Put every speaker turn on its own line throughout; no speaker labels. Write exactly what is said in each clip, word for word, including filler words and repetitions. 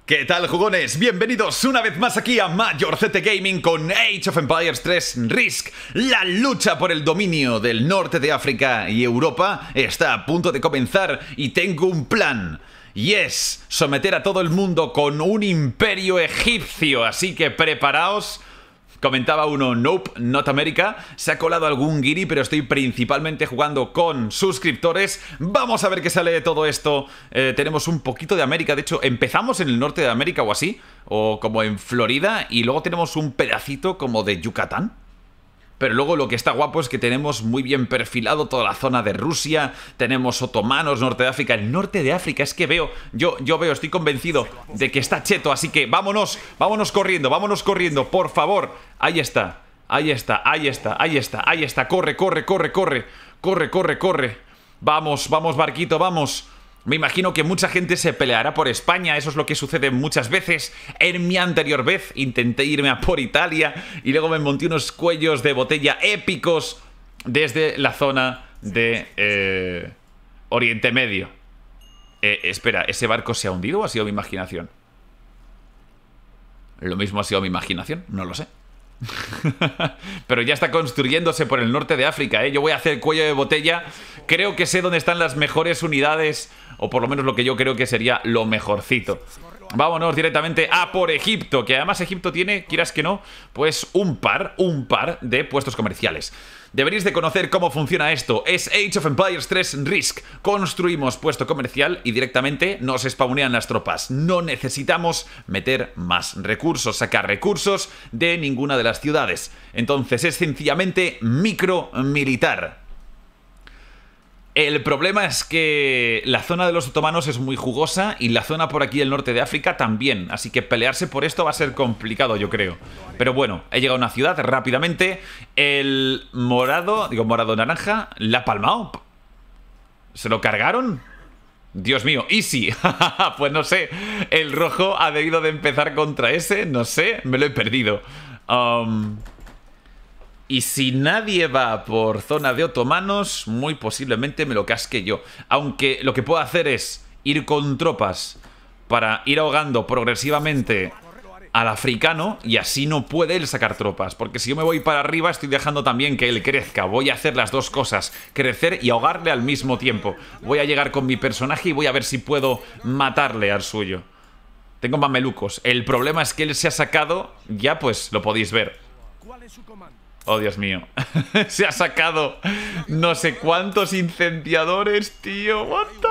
¿Qué tal, jugones? Bienvenidos una vez más aquí a Major Z T Gaming con Age of Empires tres Risk. La lucha por el dominio del norte de África y Europa está a punto de comenzar y tengo un plan. Y es someter a todo el mundo con un imperio egipcio, así que preparaos. Comentaba uno, nope, not America. Se ha colado algún guiri, pero estoy principalmente jugando con suscriptores. Vamos a ver qué sale de todo esto. eh, Tenemos un poquito de América. De hecho, empezamos en el norte de América o así, o como en Florida, y luego tenemos un pedacito como de Yucatán. Pero luego lo que está guapo es que tenemos muy bien perfilado toda la zona de Rusia. Tenemos otomanos, norte de África. El norte de África es que veo, yo, yo veo, estoy convencido de que está cheto. Así que vámonos, vámonos corriendo, vámonos corriendo, por favor. Ahí está, ahí está, ahí está, ahí está, ahí está. Corre, corre, corre, corre, corre, corre, corre. Vamos, vamos, barquito, vamos. Me imagino que mucha gente se peleará por España. Eso es lo que sucede muchas veces. En mi anterior vez intenté irme a por Italia y luego me monté unos cuellos de botella épicos desde la zona de eh, Oriente Medio. eh, Espera, ¿ese barco se ha hundido o ha sido mi imaginación? Lo mismo ha sido mi imaginación, no lo sé. Pero ya está construyéndose por el norte de África, ¿eh? Yo voy a hacer cuello de botella. Creo que sé dónde están las mejores unidades, o por lo menos lo que yo creo que sería lo mejorcito. Vámonos directamente a por Egipto, que además Egipto tiene, quieras que no, pues un par, un par de puestos comerciales. Deberéis de conocer cómo funciona esto. Es Age of Empires tres Risk. Construimos puesto comercial y directamente nos spawnean las tropas. No necesitamos meter más recursos, sacar recursos de ninguna de las ciudades. Entonces es sencillamente micro militar. El problema es que la zona de los otomanos es muy jugosa y la zona por aquí del norte de África también. Así que pelearse por esto va a ser complicado, yo creo. Pero bueno, he llegado a una ciudad rápidamente. El morado, digo morado naranja, ¿la ha palmado? ¿Se lo cargaron? Dios mío, easy. Pues no sé, el rojo ha debido de empezar contra ese, no sé, me lo he perdido. Um... Y si nadie va por zona de otomanos, muy posiblemente me lo casque yo. Aunque lo que puedo hacer es ir con tropas para ir ahogando progresivamente al africano, y así no puede él sacar tropas. Porque si yo me voy para arriba, estoy dejando también que él crezca. Voy a hacer las dos cosas, crecer y ahogarle al mismo tiempo. Voy a llegar con mi personaje y voy a ver si puedo matarle al suyo. Tengo mamelucos. El problema es que él se ha sacado, ya pues lo podéis ver.
¿Cuál es su comando?
Oh, Dios mío. Se ha sacado no sé cuántos incendiadores, tío. What the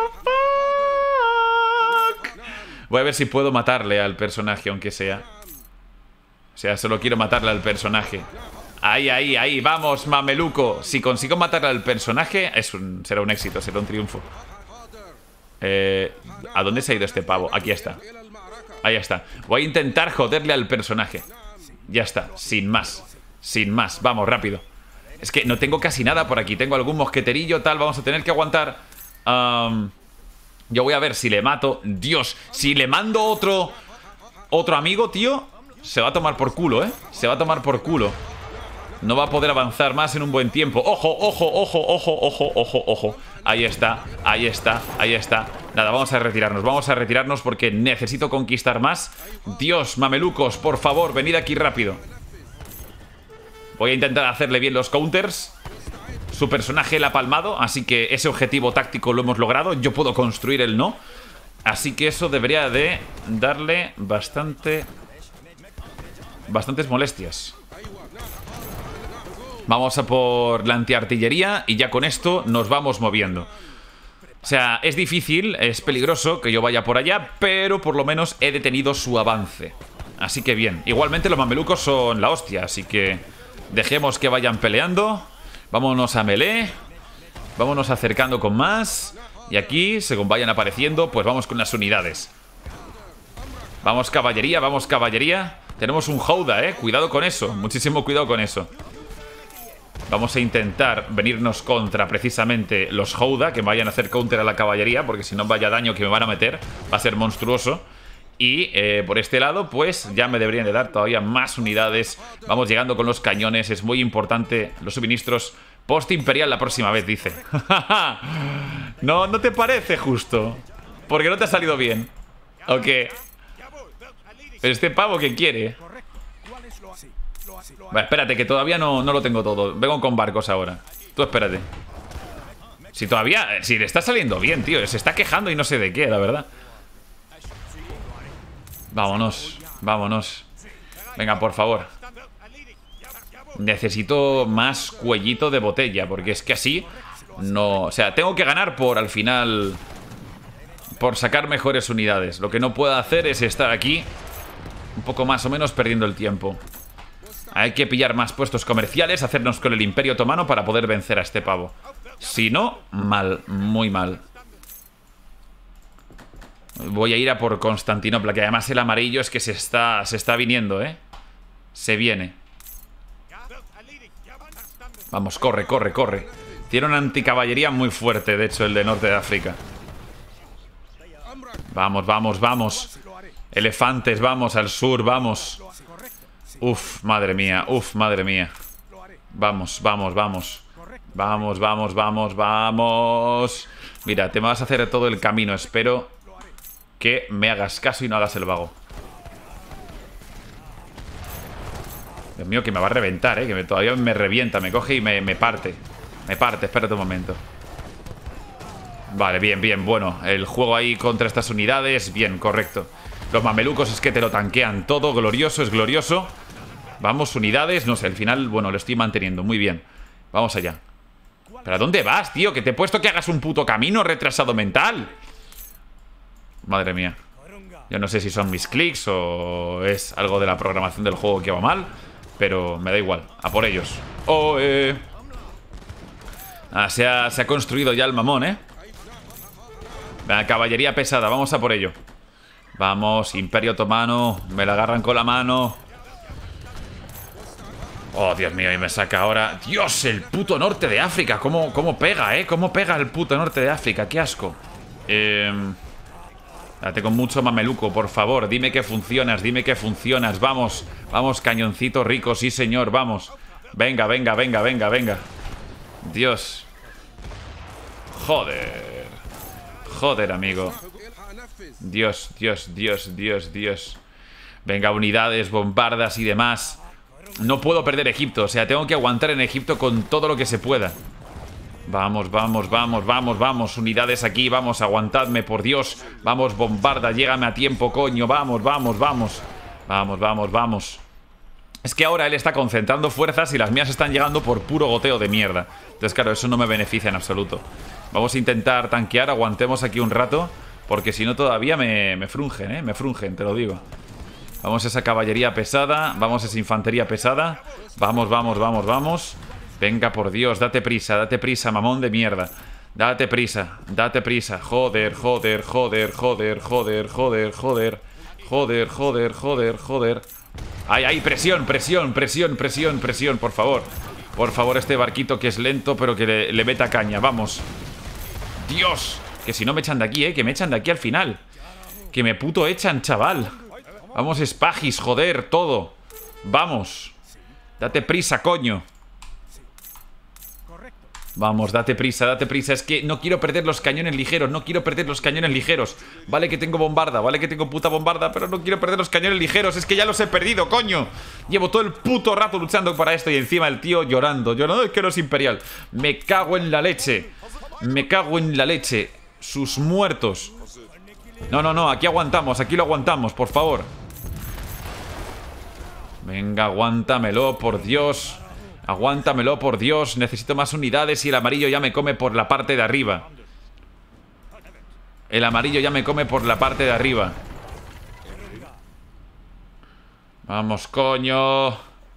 fuck. Voy a ver si puedo matarle al personaje, aunque sea. O sea, solo quiero matarle al personaje. Ahí, ahí, ahí. Vamos, mameluco. Si consigo matarle al personaje, es un, será un éxito, será un triunfo. Eh, ¿A dónde se ha ido este pavo? Aquí está. Ahí está. Voy a intentar joderle al personaje. Ya está, sin más. Sin más, vamos, rápido. Es que no tengo casi nada por aquí. Tengo algún mosqueterillo, tal, vamos a tener que aguantar. um, Yo voy a ver si le mato. Dios, si le mando otro Otro amigo, tío, se va a tomar por culo, ¿eh? Se va a tomar por culo. No va a poder avanzar más en un buen tiempo. Ojo, ojo, ojo, ojo, ojo, ojo, ojo. Ahí está, ahí está, ahí está. Nada, vamos a retirarnos, vamos a retirarnos porque necesito conquistar más. Dios, mamelucos, por favor, venid aquí rápido. Voy a intentar hacerle bien los counters. Su personaje la ha palmado, así que ese objetivo táctico lo hemos logrado. Yo puedo construir el no. Así que eso debería de darle bastante Bastantes molestias. Vamos a por la antiartillería y ya con esto nos vamos moviendo. O sea, es difícil, es peligroso que yo vaya por allá, pero por lo menos he detenido su avance. Así que bien, igualmente los mamelucos son la hostia, así que dejemos que vayan peleando. Vámonos a melee. Vámonos acercando con más. Y aquí, según vayan apareciendo, pues vamos con las unidades. Vamos caballería, vamos caballería. Tenemos un Houda, eh, cuidado con eso. Muchísimo cuidado con eso. Vamos a intentar venirnos contra precisamente los Houda, que vayan a hacer counter a la caballería, porque si no vaya daño que me van a meter, va a ser monstruoso. Y eh, por este lado, pues ya me deberían de dar todavía más unidades. Vamos llegando con los cañones, es muy importante los suministros post-imperial la próxima vez, dice. No, ¿no te parece justo? Porque no te ha salido bien. Ok. ¿Este pavo qué quiere? Vale, espérate, que todavía no, no lo tengo todo. Vengo con barcos ahora. Tú espérate. Si todavía... Si le está saliendo bien, tío. Se está quejando y no sé de qué, la verdad. Vámonos. Vámonos. Venga, por favor. Necesito más cuellito de botella, porque es que así no... O sea, tengo que ganar por, al final, por sacar mejores unidades. Lo que no puedo hacer es estar aquí un poco más o menos perdiendo el tiempo. Hay que pillar más puestos comerciales, hacernos con el Imperio Otomano para poder vencer a este pavo. Si no, mal, muy mal. Voy a ir a por Constantinopla, que además el amarillo es que se está, se está viniendo, ¿eh? Se viene. Vamos, corre, corre, corre. Tiene una anticaballería muy fuerte, de hecho, el de Norte de África. Vamos, vamos, vamos. Elefantes, vamos, al sur, vamos. Uf, madre mía, uf, madre mía. Vamos, vamos, vamos. Vamos, vamos, vamos, vamos. Mira, te vas a hacer todo el camino. Espero que me hagas caso y no hagas el vago. Dios mío, que me va a reventar, eh. Que me, todavía me revienta, me coge y me, me parte. Me parte, espérate un momento. Vale, bien, bien, bueno. El juego ahí contra estas unidades, bien, correcto. Los mamelucos es que te lo tanquean todo. Glorioso, es glorioso. Vamos, unidades, no sé, al final, bueno, lo estoy manteniendo, muy bien. Vamos allá. ¿Pero a dónde vas, tío? Que te he puesto que hagas un puto camino, retrasado mental. Madre mía. Yo no sé si son mis clics o es algo de la programación del juego que va mal, pero me da igual, a por ellos. Oh, eh. Ah, se ha, se ha construido ya el mamón, ¿eh? La caballería pesada, vamos a por ello. Vamos, Imperio Otomano. Me la agarran con la mano. Oh, Dios mío, y me saca ahora. Dios, el puto norte de África. ¿Cómo, cómo pega, eh? ¿Cómo pega el puto norte de África? Qué asco. Eh... Date con mucho mameluco, por favor. Dime que funcionas, dime que funcionas. Vamos, vamos, cañoncito rico, sí señor, vamos. Venga, venga, venga, venga, venga. Dios. Joder. Joder, amigo. Dios, Dios, Dios, Dios, Dios. Venga, unidades, bombardas y demás. No puedo perder Egipto, o sea, tengo que aguantar en Egipto con todo lo que se pueda. Vamos, vamos, vamos, vamos, vamos. Unidades aquí, vamos, aguantadme, por Dios. Vamos, bombarda, llégame a tiempo, coño. Vamos, vamos, vamos. Vamos, vamos, vamos. Es que ahora él está concentrando fuerzas y las mías están llegando por puro goteo de mierda. Entonces, claro, eso no me beneficia en absoluto. Vamos a intentar tanquear, aguantemos aquí un rato, porque si no todavía me, me frungen, ¿eh? Me frungen, te lo digo. Vamos a esa caballería pesada, vamos a esa infantería pesada. Vamos, vamos, vamos, vamos. Venga, por Dios, date prisa, date prisa, mamón de mierda. Date prisa, date prisa. Joder, joder, joder, joder, joder, joder, joder. Joder, joder, joder, joder. Ay, ay, presión, presión, presión, presión, presión, por favor. Por favor, este barquito que es lento, pero que le, le meta caña, vamos. Dios, que si no me echan de aquí, eh, que me echan de aquí al final. Que me puto echan, chaval. Vamos, Spagis, joder, todo. Vamos. Date prisa, coño. Vamos, date prisa, date prisa. Es que no quiero perder los cañones ligeros. No quiero perder los cañones ligeros. Vale que tengo bombarda, vale que tengo puta bombarda, pero no quiero perder los cañones ligeros. Es que ya los he perdido, coño. Llevo todo el puto rato luchando para esto y encima el tío llorando. Llorando, es que no es imperial. Me cago en la leche. Me cago en la leche. Sus muertos. No, no, no, aquí aguantamos, aquí lo aguantamos, por favor. Venga, aguántamelo, por Dios. Aguántamelo, por Dios. Necesito más unidades y el amarillo ya me come por la parte de arriba. El amarillo ya me come por la parte de arriba. Vamos, coño.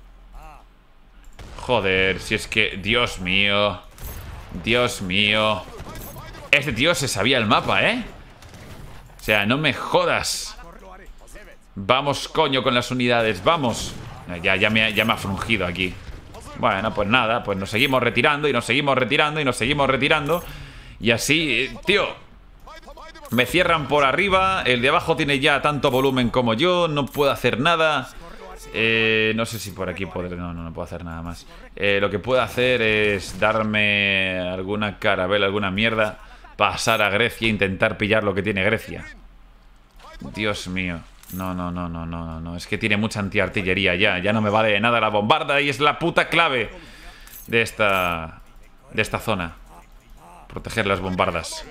Joder, si es que... Dios mío. Dios mío. Este tío se sabía el mapa, ¿eh? O sea, no me jodas. Vamos, coño, con las unidades. Vamos. Ya, ya, me, ya me ha frungido aquí. Bueno, pues nada, pues nos seguimos retirando y nos seguimos retirando y nos seguimos retirando. Y así, tío, me cierran por arriba. El de abajo tiene ya tanto volumen como yo. No puedo hacer nada. eh, No sé si por aquí podré. No, no, no puedo hacer nada más. eh, Lo que puedo hacer es darme alguna carabela, alguna mierda. Pasar a Grecia e intentar pillar lo que tiene Grecia. Dios mío. No, no, no, no, no, no, no. Es que tiene mucha antiartillería ya. Ya no me vale de nada la bombarda y es la puta clave de esta... de esta zona. Proteger las bombardas.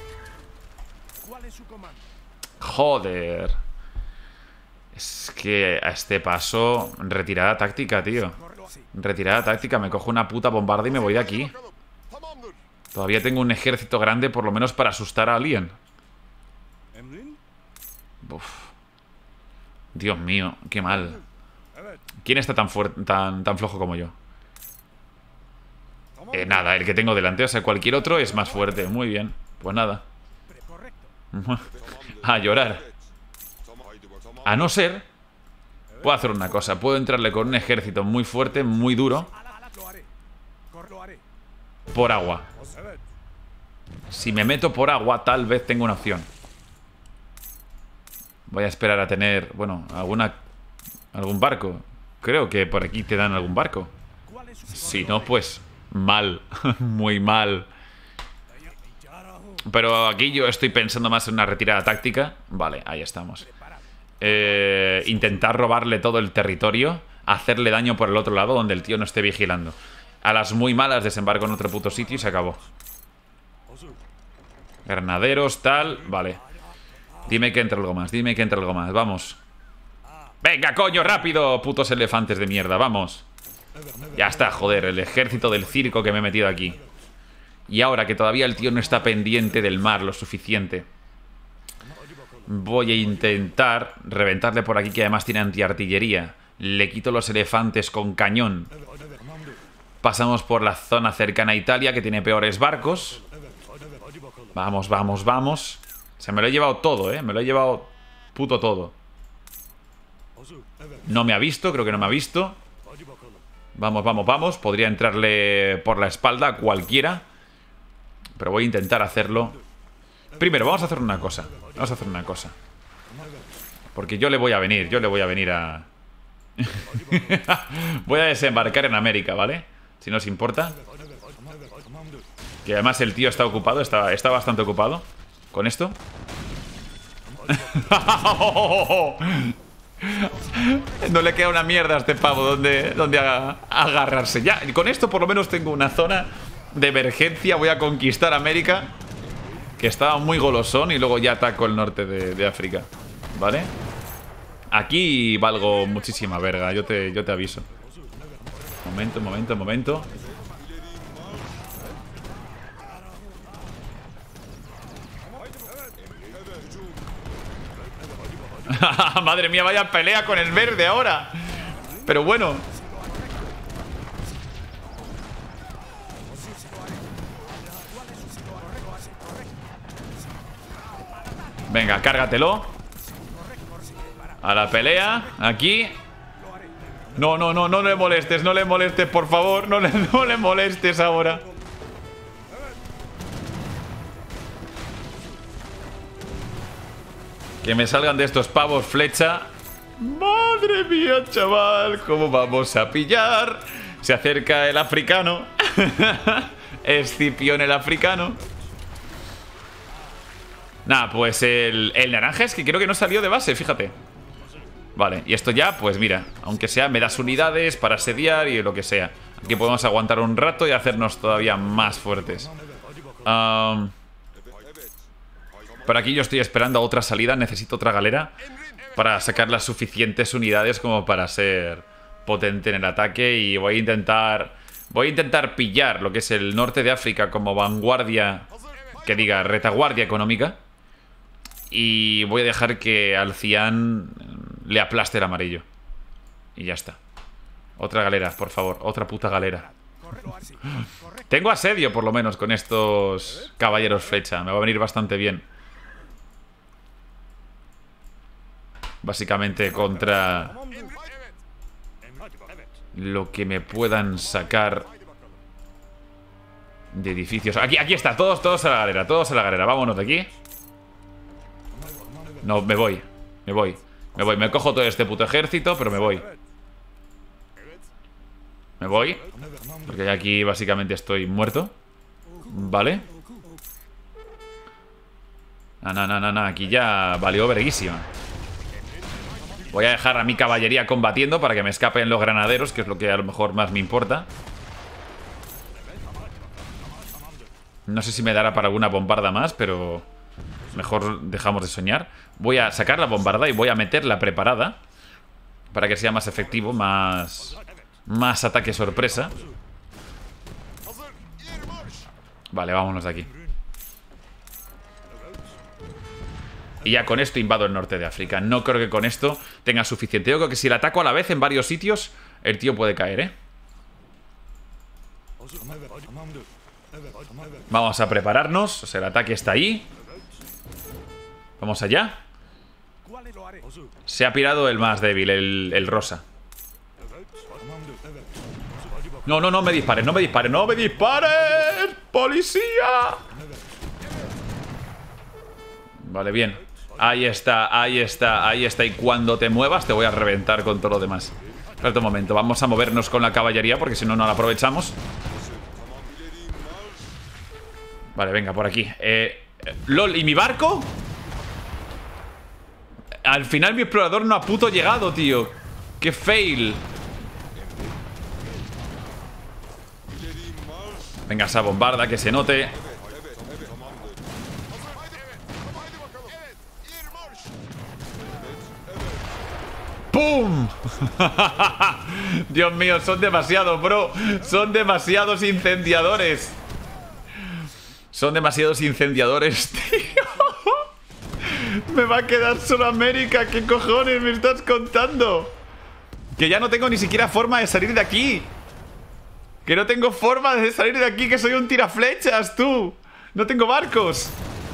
Joder. Es que a este paso... Retirada táctica, tío. Retirada táctica. Me cojo una puta bombarda y me voy de aquí. Todavía tengo un ejército grande, por lo menos para asustar a alguien. Uf. Dios mío, qué mal. ¿Quién está tan fuerte, tan, tan flojo como yo? Eh, nada, el que tengo delante. O sea, cualquier otro es más fuerte. Muy bien, pues nada. A llorar. A no ser... Puedo hacer una cosa. Puedo entrarle con un ejército muy fuerte, muy duro. Por agua. Si me meto por agua, tal vez tengo una opción. Voy a esperar a tener, bueno, alguna algún barco. Creo que por aquí te dan algún barco. Si no, pues mal. Muy mal. Pero aquí yo estoy pensando más en una retirada táctica. Vale, ahí estamos. eh, Intentar robarle todo el territorio, hacerle daño por el otro lado donde el tío no esté vigilando. A las muy malas desembarco en otro puto sitio y se acabó. Granaderos, tal, vale. Dime que entra algo más, dime que entra algo más, vamos. Venga, coño, rápido, putos elefantes de mierda, vamos. Ya está, joder, el ejército del circo que me he metido aquí. Y ahora que todavía el tío no está pendiente del mar lo suficiente, voy a intentar reventarle por aquí, que además tiene antiartillería. Le quito los elefantes con cañón. Pasamos por la zona cercana a Italia, que tiene peores barcos. Vamos, vamos, vamos. Se me lo he llevado todo, ¿eh? Me lo he llevado puto todo. No me ha visto, creo que no me ha visto. Vamos, vamos, vamos. Podría entrarle por la espalda a cualquiera, pero voy a intentar hacerlo. Primero, vamos a hacer una cosa. Vamos a hacer una cosa. Porque yo le voy a venir, yo le voy a venir a... Voy a desembarcar en América, ¿vale? Si no os importa. Que además el tío está ocupado, está, está bastante ocupado con esto. No le queda una mierda a este pavo donde, donde a, a agarrarse. Ya, con esto por lo menos tengo una zona de emergencia. Voy a conquistar América, que estaba muy golosón, y luego ya ataco el norte de, de África. ¿Vale? Aquí valgo muchísima verga, yo te, yo te aviso. Momento, momento, momento. Madre mía, vaya pelea con el verde ahora. Pero bueno. Venga, cárgatelo. A la pelea, aquí. No, no, no, no le molestes, no le molestes, por favor. No le, no le molestes ahora. Que me salgan de estos pavos flecha. Madre mía, chaval, ¿cómo vamos a pillar? Se acerca el africano. Escipión el africano. Nah, pues el, el naranja es que creo que no salió de base, fíjate. Vale, y esto ya, pues mira, aunque sea, me das unidades para asediar y lo que sea. Aquí podemos aguantar un rato y hacernos todavía más fuertes. Um, por aquí yo estoy esperando otra salida. Necesito otra galera para sacar las suficientes unidades como para ser potente en el ataque. Y voy a intentar Voy a intentar pillar lo que es el norte de África como vanguardia, que diga, retaguardia económica. Y voy a dejar que al cian le aplaste el amarillo. Y ya está. Otra galera, por favor. Otra puta galera. Tengo asedio, por lo menos, con estos caballeros flecha. Me va a venir bastante bien. Básicamente contra lo que me puedan sacar de edificios. Aquí, aquí está, todos, todos a la galera. Todos a la galera, vámonos de aquí. No, me voy, me voy Me voy, me cojo todo este puto ejército, pero me voy Me voy porque aquí básicamente estoy muerto. Vale. No, no, no, no, aquí ya valió verguísima. Voy a dejar a mi caballería combatiendo para que me escapen los granaderos, que es lo que a lo mejor más me importa. No sé si me dará para alguna bombarda más, pero mejor dejamos de soñar. Voy a sacar la bombarda y voy a meterla preparada para que sea más efectivo, más, más ataque sorpresa. Vale, vámonos de aquí. Y ya con esto invado el norte de África. No creo que con esto tenga suficiente. Yo creo que si le ataco a la vez en varios sitios, el tío puede caer, ¿eh? Vamos a prepararnos. O sea, el ataque está ahí. Vamos allá. Se ha pirado el más débil, el, el rosa. No, no, no me dispares, no me dispares, no me dispares. ¡Policía! Vale, bien. Ahí está, ahí está, ahí está. Y cuando te muevas te voy a reventar con todo lo demás. Espera un momento, vamos a movernos con la caballería porque si no, no la aprovechamos. Vale, venga, por aquí. eh, LOL, ¿y mi barco? Al final mi explorador no ha puto llegado, tío. ¡Qué fail! Venga, esa bombarda, que se note. ¡Pum! Dios mío, son demasiados, bro. Son demasiados incendiadores. Son demasiados incendiadores, tío. Me va a quedar solo América. ¿Qué cojones me estás contando? Que ya no tengo ni siquiera forma de salir de aquí. Que no tengo forma de salir de aquí. Que soy un tiraflechas, tú. No tengo barcos.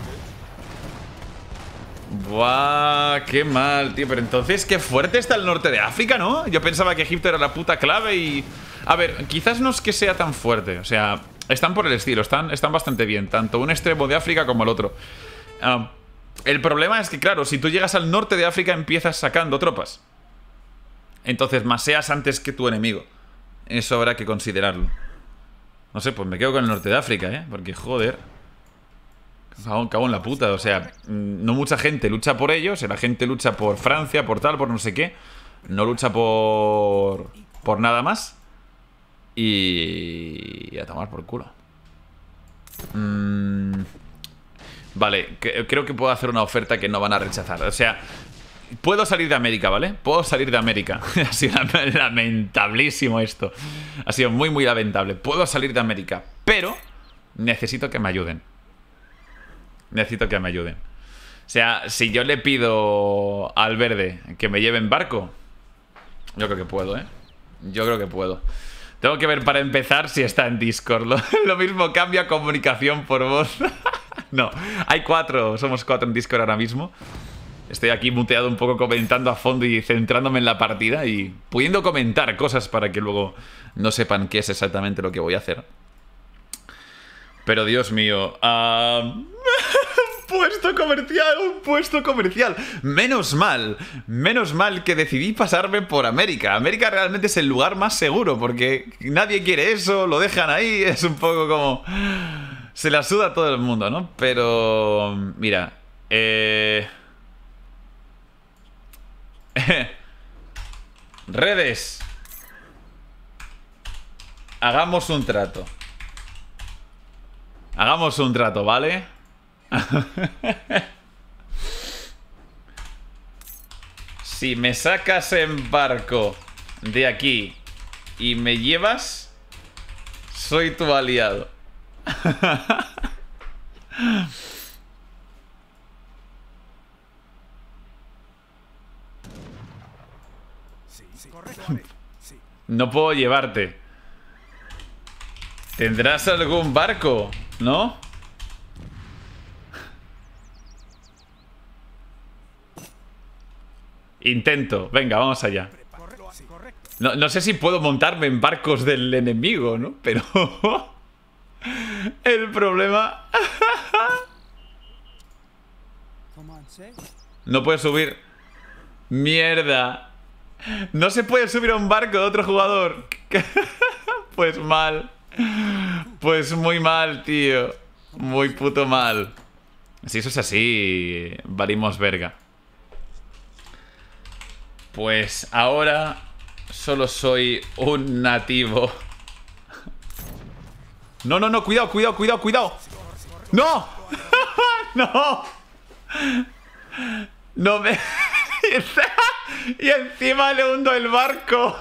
Buah, qué mal, tío. Pero entonces, qué fuerte está el norte de África, ¿no? Yo pensaba que Egipto era la puta clave y... A ver, quizás no es que sea tan fuerte. O sea, están por el estilo. Están, están bastante bien. Tanto un extremo de África como el otro. uh, El problema es que, claro, si tú llegas al norte de África empiezas sacando tropas. Entonces maseas antes que tu enemigo. Eso habrá que considerarlo. No sé, pues me quedo con el norte de África, ¿eh? Porque, joder, cago en la puta. O sea, no mucha gente lucha por ellos. La gente lucha por Francia, por tal, por no sé qué. No lucha por... por nada más. Y... a tomar por culo. Mmm... Vale, que, creo que puedo hacer una oferta que no van a rechazar. O sea, puedo salir de América, ¿vale? Puedo salir de América. Ha sido lamentablísimo esto. Ha sido muy, muy lamentable. Puedo salir de América, pero necesito que me ayuden. Necesito que me ayuden. O sea, si yo le pido al verde que me lleve en barco, yo creo que puedo, ¿eh? Yo creo que puedo. Tengo que ver para empezar si está en Discord. Lo, lo mismo cambia comunicación por voz. No, hay cuatro, somos cuatro en Discord ahora mismo. Estoy aquí muteado un poco comentando a fondo y centrándome en la partida y pudiendo comentar cosas para que luego no sepan qué es exactamente lo que voy a hacer. Pero Dios mío, uh... un puesto comercial, un puesto comercial. Menos mal, menos mal que decidí pasarme por América. América realmente es el lugar más seguro porque nadie quiere eso, lo dejan ahí, es un poco como... Se la suda a todo el mundo, ¿no? Pero... mira... Eh... Redes. Hagamos un trato. Hagamos un trato, ¿vale? Si me sacas en barco de aquí y me llevas, soy tu aliado. No puedo llevarte. ¿Tendrás algún barco? ¿No? Intento. Venga, vamos allá. No, no sé si puedo montarme en barcos del enemigo, ¿no? Pero... el problema... No puedes subir. Mierda. No se puede subir a un barco de otro jugador. Pues mal. Pues muy mal, tío. Muy puto mal. Si eso es así, valimos verga. Pues ahora solo soy un nativo. No, no, no, cuidado, cuidado, cuidado, cuidado. ¡No! ¡No! No me... Y encima le hundo el barco.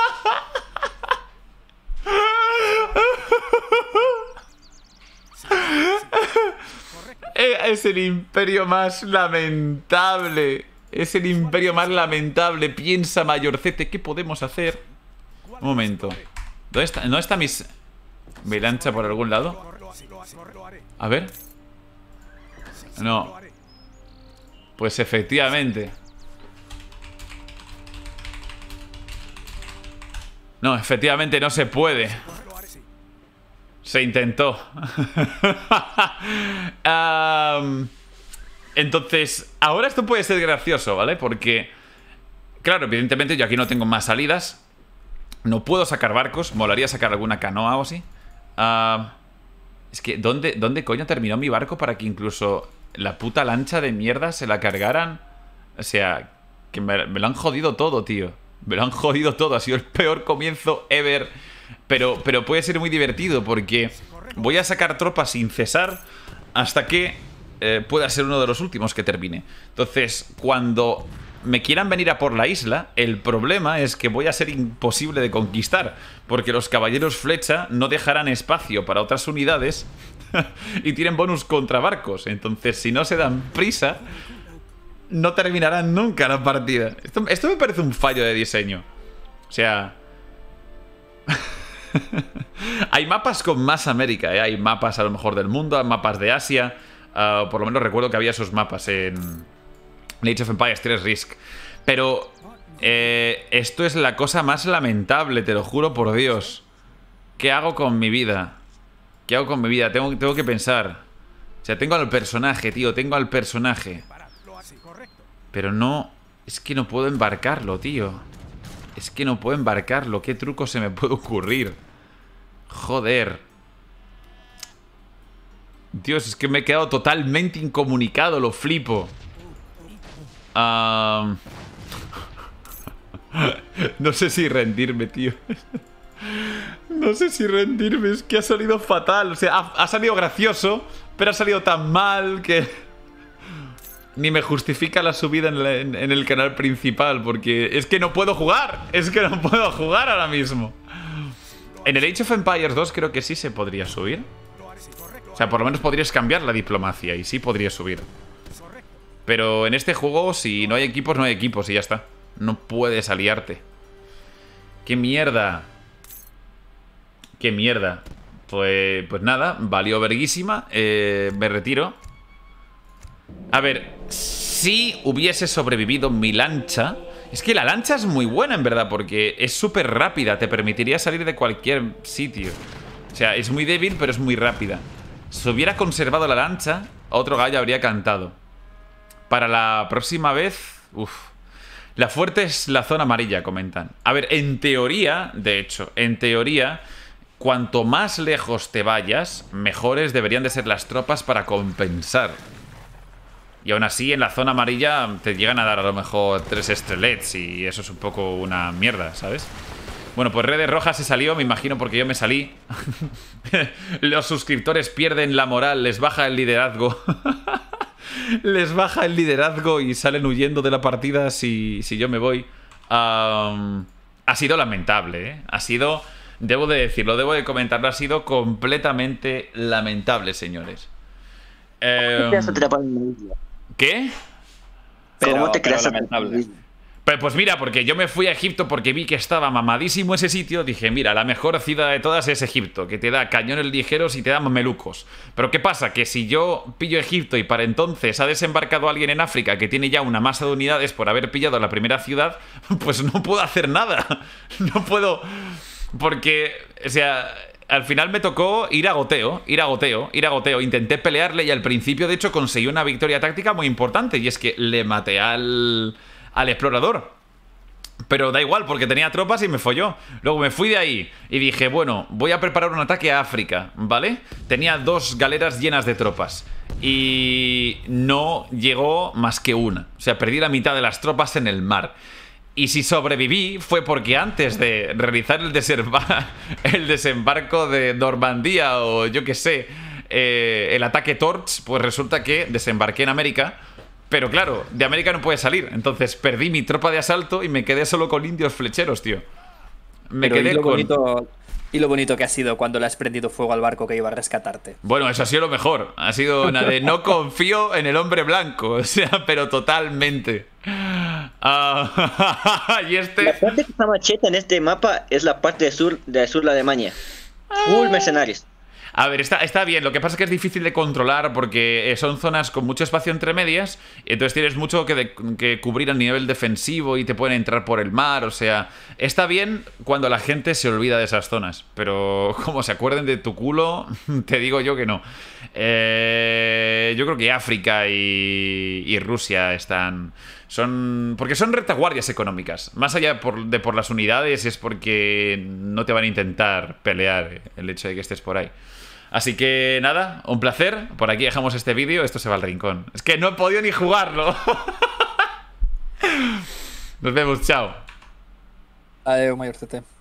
Es el imperio más lamentable. Es el imperio más lamentable. Piensa, mayorcete, ¿qué podemos hacer? Un momento. ¿Dónde está? ¿No está mis... mi lancha por algún lado? A ver. No. Pues efectivamente. No, efectivamente no se puede. Se intentó. um, entonces, ahora esto puede ser gracioso, ¿vale? Porque, claro, evidentemente yo aquí no tengo más salidas. No puedo sacar barcos. Molaría sacar alguna canoa o así. Uh, es que, ¿dónde, ¿dónde coño terminó mi barco para que incluso la puta lancha de mierda se la cargaran? O sea, que me, me lo han jodido todo, tío. Me lo han jodido todo. Ha sido el peor comienzo ever. Pero, pero puede ser muy divertido porque voy a sacar tropas sin cesar hasta que eh, pueda ser uno de los últimos que termine. Entonces, cuando me quieran venir a por la isla, el problema es que voy a ser imposible de conquistar, porque los caballeros flecha no dejarán espacio para otras unidades y tienen bonus contra barcos. Entonces, si no se dan prisa, no terminarán nunca la partida. Esto, esto me parece un fallo de diseño. O sea... Hay mapas con más América, ¿eh? Hay mapas a lo mejor del mundo, hay mapas de Asia. uh, Por lo menos recuerdo que había esos mapas en Age of Empires tres Risk. Pero eh, esto es la cosa más lamentable, te lo juro por Dios. ¿Qué hago con mi vida? ¿Qué hago con mi vida? Tengo, tengo que pensar. O sea, tengo al personaje, tío, tengo al personaje. Pero no... es que no puedo embarcarlo, tío. Es que no puedo embarcarlo. ¿Qué truco se me puede ocurrir? Joder. Dios, es que me he quedado totalmente incomunicado. Lo flipo. Um... No sé si rendirme, tío. No sé si rendirme. Es que ha salido fatal. O sea, ha, ha salido gracioso, pero ha salido tan mal que... ni me justifica la subida en, la, en, en el canal principal, porque es que no puedo jugar. Es que no puedo jugar ahora mismo. En el Age of Empires dos creo que sí se podría subir. O sea, por lo menos podrías cambiar la diplomacia y sí podrías subir. Pero en este juego, si no hay equipos, no hay equipos y ya está. No puedes aliarte. ¡Qué mierda! ¡Qué mierda! Pues, pues nada, valió verguísima. eh, Me retiro. A ver, si hubiese sobrevivido mi lancha... es que la lancha es muy buena, en verdad, porque es súper rápida. Te permitiría salir de cualquier sitio. O sea, es muy débil, pero es muy rápida. Si hubiera conservado la lancha, otro gallo habría cantado. Para la próxima vez... Uf. La fuerte es la zona amarilla, comentan. A ver, en teoría, de hecho, en teoría... cuanto más lejos te vayas, mejores deberían de ser las tropas para compensar. Y aún así, en la zona amarilla te llegan a dar a lo mejor tres estrelets y eso es un poco una mierda, ¿sabes? Bueno, pues Redes Rojas se salió, me imagino, porque yo me salí. Los suscriptores pierden la moral, les baja el liderazgo. Les baja el liderazgo y salen huyendo de la partida si, si yo me voy. Um, ha sido lamentable, ¿eh? Ha sido, debo de decirlo, debo de comentarlo, ha sido completamente lamentable, señores. Eh, ¿Qué?
Pero, ¿Cómo te creas
lamentable?
Pues, pues mira, porque yo me fui a Egipto porque vi que estaba mamadísimo ese sitio. Dije, mira, la mejor ciudad de todas es Egipto, que te da cañones ligeros y te da mamelucos. Pero ¿qué pasa? Que si yo pillo Egipto y para entonces ha desembarcado alguien en África que tiene ya una masa de unidades por haber pillado la primera ciudad, pues no puedo hacer nada. No puedo... Porque, o sea... Al final me tocó ir a goteo, ir a goteo, ir a goteo. Intenté pelearle y al principio, de hecho, conseguí una victoria táctica muy importante. Y es que le maté al, al explorador. Pero da igual, porque tenía tropas y me folló. Luego me fui de ahí y dije, bueno, voy a preparar un ataque a África, ¿vale? Tenía dos galeras llenas de tropas. Y no llegó más que una. O sea, perdí la mitad de las tropas en el mar. Y si sobreviví fue porque antes de realizar el, desembar el desembarco de Normandía o yo qué sé, eh, el ataque Torch, pues resulta que desembarqué en América. Pero claro, de América no puede salir. Entonces perdí mi tropa de asalto y me quedé solo con indios flecheros, tío. Me
Pero
quedé
y lo
con...
bonito, y lo bonito que ha sido cuando le has prendido fuego al barco que iba a rescatarte.
Bueno, eso ha sido lo mejor. Ha sido una de no confío en el hombre blanco. O sea, pero totalmente. Uh, y este...
La parte que está más cheta en este mapa es la parte de sur de sur de Alemania. Full mercenarios.
A ver, está, está bien, lo que pasa es que es difícil de controlar porque son zonas con mucho espacio entre medias y entonces tienes mucho que, de, que cubrir a nivel defensivo y te pueden entrar por el mar, o sea, está bien cuando la gente se olvida de esas zonas, pero como se acuerden de tu culo, te digo yo que no. Eh, yo creo que África y, y Rusia están... Son, porque son retaguardias económicas. Más allá por, de por las unidades es porque no te van a intentar pelear el hecho de que estés por ahí. Así que nada, un placer. Por aquí dejamos este vídeo. Esto se va al rincón. Es que no he podido ni jugarlo. Nos vemos, chao.
Adiós, mayor C T.